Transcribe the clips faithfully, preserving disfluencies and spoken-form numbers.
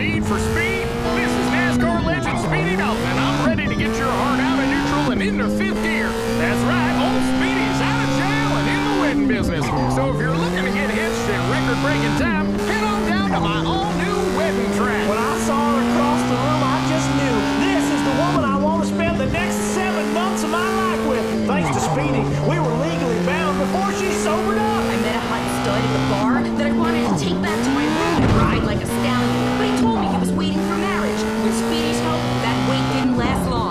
Speed for speed. This is NASCAR legend Speedy Dalton, and I'm ready to get your heart out of neutral and into fifth gear. That's right, old Speedy's out of jail and in the wedding business. So if you're looking to get hitched in record-breaking time, head on down to my all-new wedding track. When I saw her across the room, I just knew this is the woman I want to spend the next seven months of my life with. Thanks to Speedy, we were legally bound before she sobered up. I met a hot stud at the bar that I wanted to take back to my room and ride like a stallion, but he told me he was waiting for marriage. With Speedy's help, that wait didn't last long.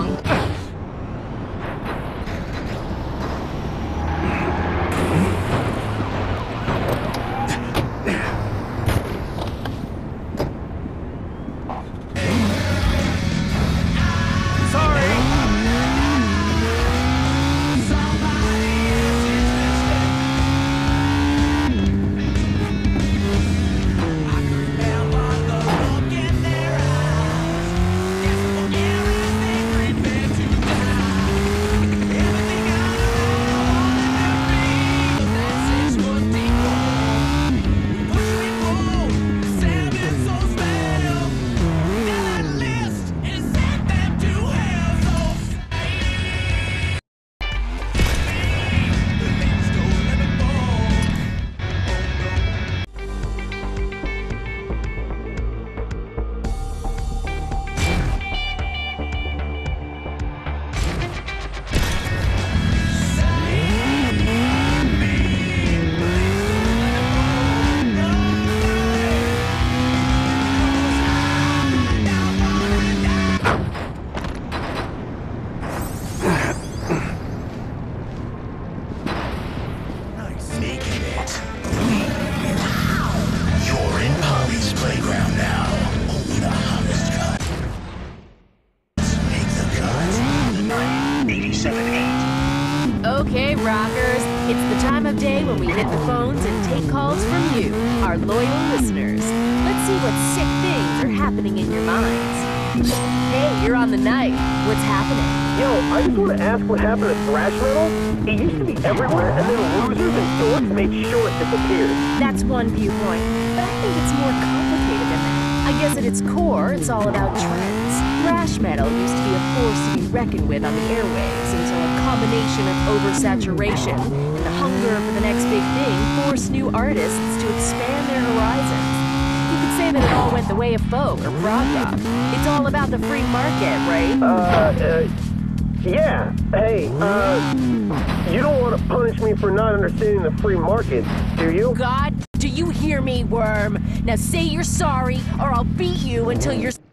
Okay, rockers, it's the time of day when we hit the phones and take calls from you, our loyal listeners. Let's see what sick things are happening in your minds. Hey, you're on the night. What's happening? Yo, I just want to ask what happened to thrash metal. It used to be everywhere, and then losers and dorks made sure it disappeared. That's one viewpoint, but I think it's more complicated than that. I guess at its core, it's all about trends. Thrash metal used to be a force to be reckoned with on the airwaves until a combination of oversaturation and the hunger for the next big thing forced new artists to expand their horizons. You could say that it all went the way of folk or prog rock. It's all about the free market, right? Uh, uh, yeah. Hey, uh, you don't want to punish me for not understanding the free market, do you? God, do you hear me, worm? Now say you're sorry, or I'll beat you until you're...